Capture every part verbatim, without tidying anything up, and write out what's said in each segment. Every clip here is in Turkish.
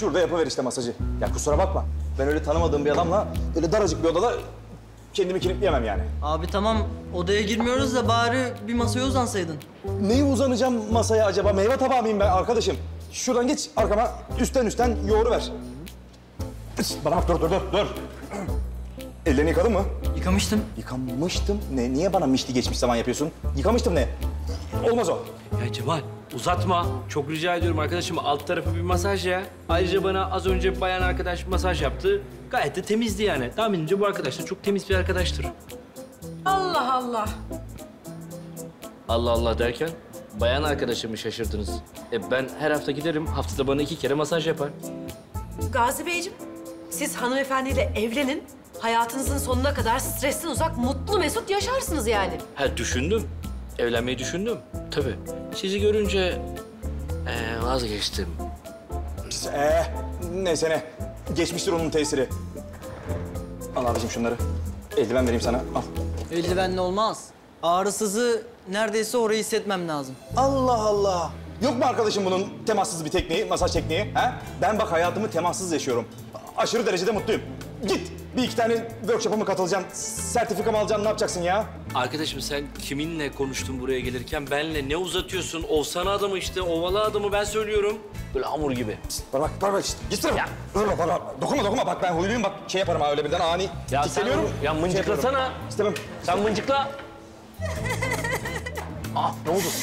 şurada yapıver işte masajı. Ya kusura bakma. Ben öyle tanımadığım bir adamla öyle daracık bir odada kendimi kilitleyemem yani. Abi tamam odaya girmiyoruz da bari bir masaya uzansaydın. Neyi uzanacağım masaya acaba? Meyve tabağı mıyım ben arkadaşım? Şuradan geç arkama üstten üstten yoğuruver. Bana bak dur dur dur dur. Ellerini yıkadın mı? Yıkamıştım. Yıkamıştım. Ne? Niye bana mişti geçmiş zaman yapıyorsun? Yıkamıştım ne? Olmaz o. Ya Cemal uzatma. Çok rica ediyorum arkadaşım alt tarafı bir masaj ya. Ayrıca bana az önce bayan arkadaş masaj yaptı. Gayet de temizdi yani. Tahminimce bu arkadaş da çok temiz bir arkadaştır. Allah Allah. Allah Allah derken bayan arkadaşımı şaşırdınız. E ben her hafta giderim. Haftada bana iki kere masaj yapar. Gazi Beyciğim, siz hanımefendiyle evlenin. Hayatınızın sonuna kadar stresten uzak, mutlu mesut yaşarsınız yani. Ha düşündüm. Evlenmeyi düşündüm. Tabii. Sizi görünce ee, vazgeçtim. Ee, neyse ne. Geçmiştir onun tesiri. Al abicim şunları. Eldiven vereyim sana. Al. Eldivenli olmaz. Ağrısızı neredeyse orayı hissetmem lazım. Allah Allah. Yok mu arkadaşım bunun temassız bir tekniği, masaj tekniği? Ha? Ben bak hayatımı temassız yaşıyorum. Aşırı derecede mutluyum. Git. Bir iki tane workshop'a mı katılacaksın? Sertifikamı alacaksın, ne yapacaksın ya? Arkadaşım sen kiminle konuştun buraya gelirken? Benle ne uzatıyorsun? Olsana adamı işte, ovala adamı ben söylüyorum. Böyle hamur gibi. Bana bak, bana bak işte. Git ya. Bana bana dokunma, dokunma. Bak ben huyluyum, bak şey yaparım ha öyle birden ani. Ya tikseliyorum. sen ya mıncıklasana. Şey İstemem. Sen mıncıkla. Ah ne oldu?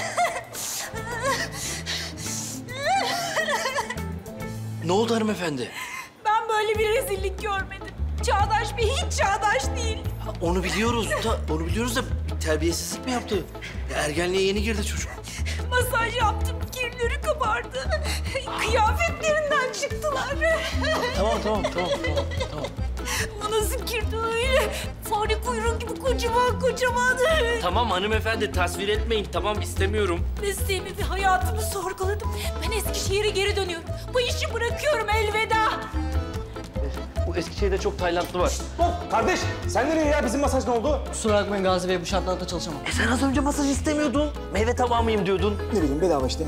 Ne oldu hanımefendi? Ben böyle bir rezillik görmedim. Çağdaş bir hiç çağdaş değil. Ha, onu biliyoruz da, onu biliyoruz da bir terbiyesizlik mi yaptı? Ya, ergenliğe yeni girdi çocuk. Masaj yaptım, kirleri kabardı. Kıyafetlerinden çıktılar. Tamam, tamam, tamam, tamam, tamam. Bu nasıl kirdi öyle? Fare kuyruğu gibi kocaman kocaman. Tamam hanımefendi, tasvir etmeyin. Tamam, istemiyorum. Mesleğimi ve hayatımı sorguladım. Ben Eskişehir'e geri dönüyorum. Bu işi bırakıyorum, elveda. Bu Eskişehir'de çok Taylandlı var. Hop kardeş, sen nereye ya? Bizim masaj ne oldu? Kusura bakmayın Gazi Bey bu şartlarda çalışamam. E sen az önce masaj istemiyordun. Meyve tabağı mıyım diyordun. Ne bileyim bedava işte.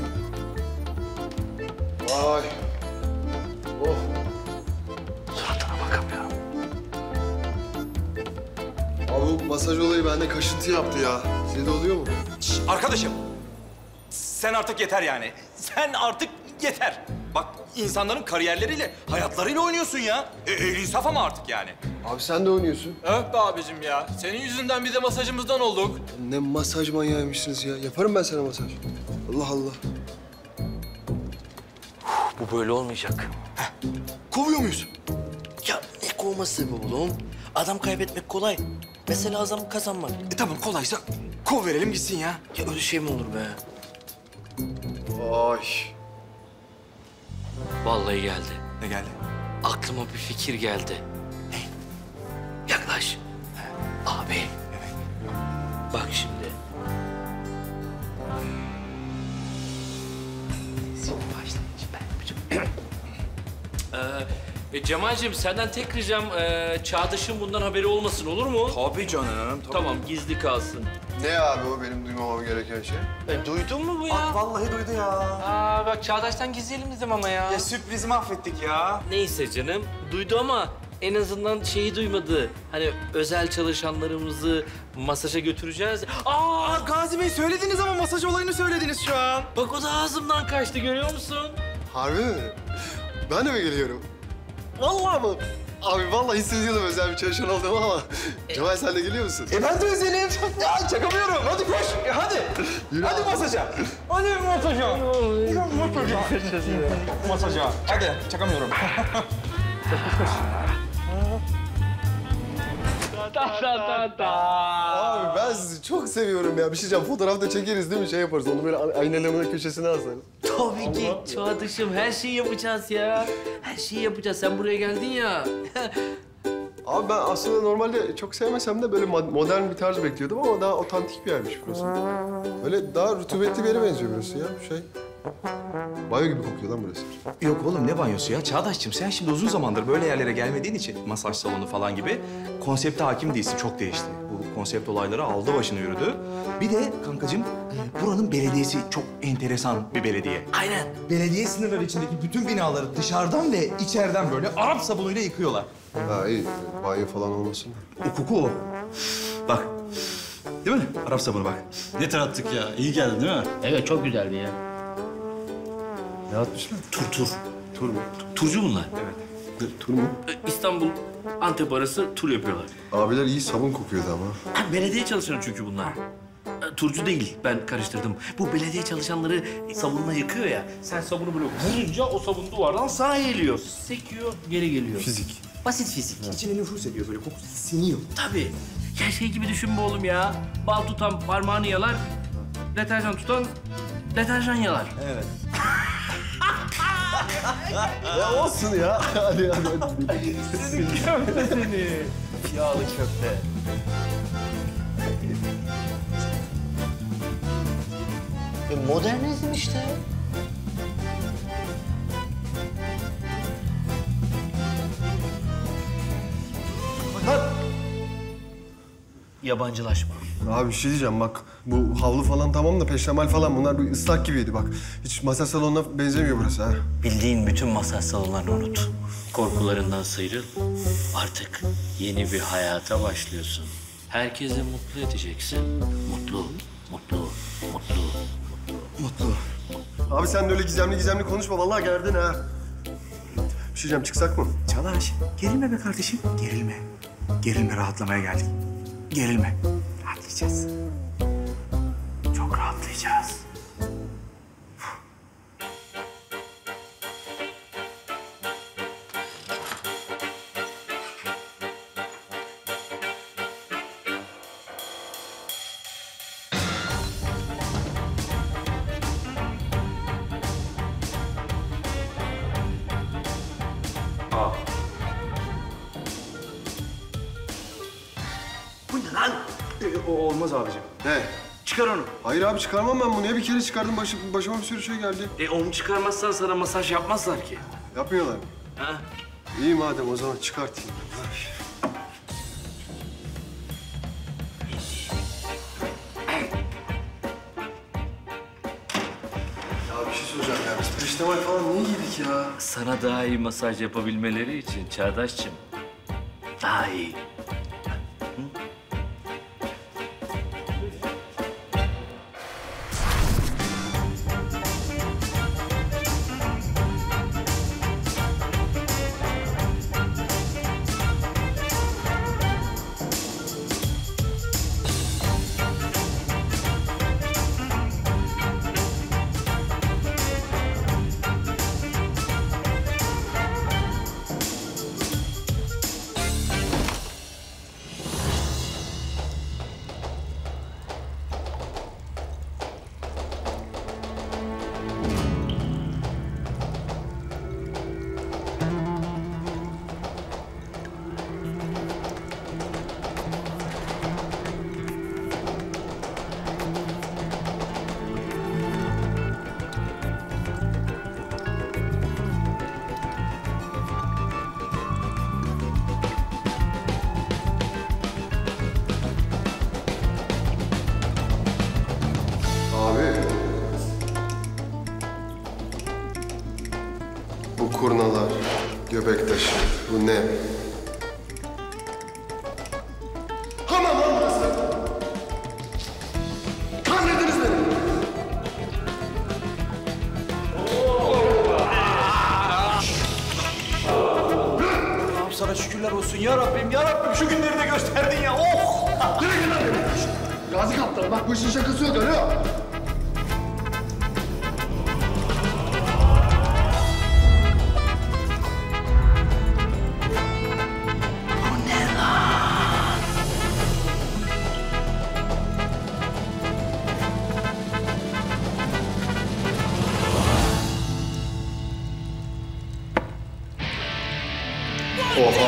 Vay. Oh. Suratına bakamıyorum. Abi bu masaj olayı bende kaşıntı yaptı ya. Size de oluyor mu? Şş, arkadaşım, sen artık yeter yani. Sen artık yeter. Bak insanların kariyerleriyle, hayatlarıyla oynuyorsun ya. E, el insaf ama artık yani. Abi sen de oynuyorsun. Evet be abicim ya. Senin yüzünden bir de masajımızdan olduk. Ne masaj manyağıymışsınız ya. Yaparım ben sana masaj. Allah Allah. Bu böyle olmayacak. Kovuyor muyuz? Ya ne kovması be oğlum? Adam kaybetmek kolay. Mesela adam kazanmak. E tamam kolaysa kov verelim gitsin ya. Ya öyle şey mi olur be? Vay. Vallahi geldi. Ne geldi? Aklıma bir fikir geldi. Ne? Yaklaş. Abi. Evet. Bak şimdi. Başlayınca ben yapacağım. Ee, e, Cemal'cim senden tek ricam e, Çağdaş'ın bundan haberi olmasın olur mu? Tabii canım. Tabii. Tamam gizli kalsın. Ne abi o benim duymamam gereken şey? E, duydun mu bu ya? Bak vallahi duydu ya. Aa bak Çağdaş'tan gizleyelim dedim ama ya. Ya sürprizi mahvettik ya. Neyse canım duydu ama en azından şeyi duymadı. Hani özel çalışanlarımızı masaja götüreceğiz. Aa Aa, Gazi Bey söylediniz ama masaj olayını söylediniz şu an. bak o da ağzımdan kaçtı görüyor musun? Harbi mi? Ben de mi geliyorum? Vallahi mı? Abi vallahi hissediyordum özel bir çalışan olduğumu ama... Cemal sen de geliyor musun? E ben de özelim. Ya çakamıyorum. Hadi koş. E, hadi. Yürü hadi abi. masaja. Hadi masaja. Masaja. Masaja. Hadi çakamıyorum. Ta ta ta Abi ben sizi çok seviyorum ya. Bir şey diyeceğim. Fotoğraf da çekeriz değil mi? Şey yaparız. Onu böyle aynalamanın köşesine asarız. Tabii ki Çağdaş'ım her şeyi yapacağız ya. Her şeyi yapacağız. Sen buraya geldin ya. Abi ben aslında normalde çok sevmesem de böyle mod- modern bir tarz bekliyordum ama daha otantik bir yermiş burası. Böyle daha rutubetli bir yere benziyor burası ya. Şey, Banyo gibi kokuyor lan burası. Yok oğlum ne banyosu ya? Çağdaş'cığım sen şimdi uzun zamandır böyle yerlere gelmediğin için masaj salonu falan gibi konsepte hakim değilsin. Çok değişti. Bu konsept olayları aldı başını yürüdü. Bir de kankacığım buranın belediyesi çok enteresan bir belediye. Aynen. Belediye sınırları içindeki bütün binaları dışarıdan ve içeriden böyle Arap sabunuyla yıkıyorlar. Ha iyi. Banyo falan olmasın. O koku o. Bak. Değil mi? Arap sabunu bak. Ne tarattık ya. İyi geldi değil mi? Evet çok güzeldi ya. Ne atmışlar? Tur tur. Tur mu? Turcu bunlar. Tur mu? Ee, İstanbul, Antep arası tur yapıyorlar. Abiler iyi sabun kokuyordu ama. Ha, belediye çalışanı çünkü bunlar. Ee, Turcu değil, ben karıştırdım. Bu belediye çalışanları sabunla yıkıyor ya. Sen sabunu böyle vurunca o sabun duvardan sana geliyor. Sekiyor, geri geliyor. Fizik. Basit fizik. İçine nüfuz ediyor böyle kokusu siniyor. Tabii. Ya şey gibi düşün be oğlum ya. Bal tutan parmağını yalar, deterjan tutan deterjan yalar. Evet. Ya olsun ya. hadi hadi hadi. Seni köfte seni. Yağlı köfte. E, modernizm işte. Yabancılaşma. Abi bir şey diyeceğim bak. Bu havlu falan tamam da peştemal falan bunlar bir ıslak gibiydi bak. Hiç masaj salonuna benzemiyor burası ha. Bildiğin bütün masaj salonlarını unut. Korkularından sıyrıl. Artık yeni bir hayata başlıyorsun. Herkesi mutlu edeceksin. Mutlu, mutlu, mutlu. Mutlu. Abi sen de öyle gizemli gizemli konuşma. Vallahi gerdin ha. Bir şey diyeceğim çıksak mı? Çağdaş, gerilme be kardeşim. Gerilme. Gerilme, rahatlamaya geldik. Gerilme. Rahatlayacağız. Çok rahatlayacağız. Bu ne lan? Ee, o olmaz abicim. Ne? Çıkar onu. Hayır abi çıkarmam ben bunu. Ya bir kere çıkardım başı, başıma bir sürü şey geldi. E onu çıkarmazsan sana masaj yapmazlar ki. Yapmıyorlar. Ha? İyi madem o zaman çıkartayım. Ya bir şey soracağım ya. Biz peştemal falan niye giydik ya? Sana daha iyi masaj yapabilmeleri için Çağdaş'cığım. Daha iyi. Abi. Bu kurnalar, göbek taşı, bu ne? Hamam lan burası! Kandırdınız beni! Allah'ım sana şükürler olsun ya Rabbim, ya Rabbim şu günleri de gösterdin ya. Oh! Yürü git lan benim! Gazi kaptan bak bu işin şakası yok öyle yok. Oha.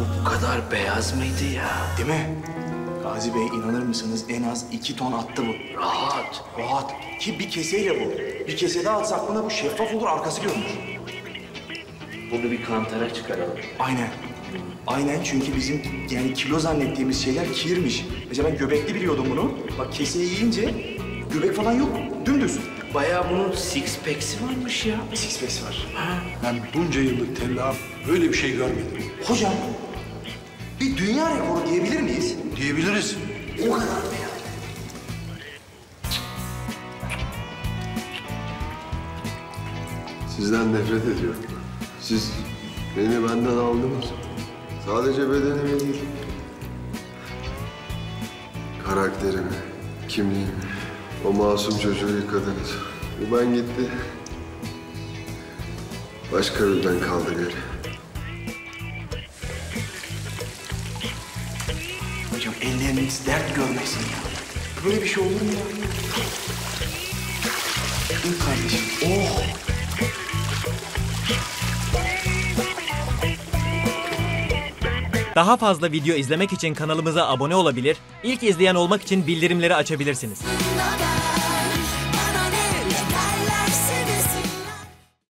bu kadar beyaz mıydı ya? Değil mi? Gazi Bey inanır mısınız en az iki ton attı bu. Rahat. Rahat. Ki bir keseyle bu. Bir kese daha atsak buna bu şeffaf olur, arkası görünür. Bunu bir kantara çıkaralım. Aynen. Aynen çünkü bizim yani kilo zannettiğimiz şeyler kirmiş. Mesela ben göbekli biliyordum bunu. Bak keseyi yiyince göbek falan yok. Dümdüz. Bayağı bunun six pack'si varmış ya. Six pack'si var. Ben bunca yıllık tellağım böyle bir şey görmedim. Hocam bir dünya rekoru diyebilir miyiz? Diyebiliriz. O kadar mı ya? Sizden nefret ediyorum. Siz beni benden aldınız. Sadece bedenimi değil. Karakterimi, kimliğimi, o masum çocuğu yıkadınız. Bu ben gitti. Başka bir ben kaldı geri. Hocam elleriniz dert görmesin ya. Böyle bir şey olur mu ya? İyi kardeşim. Oh! Daha fazla video izlemek için kanalımıza abone olabilir, ilk izleyen olmak için bildirimleri açabilirsiniz.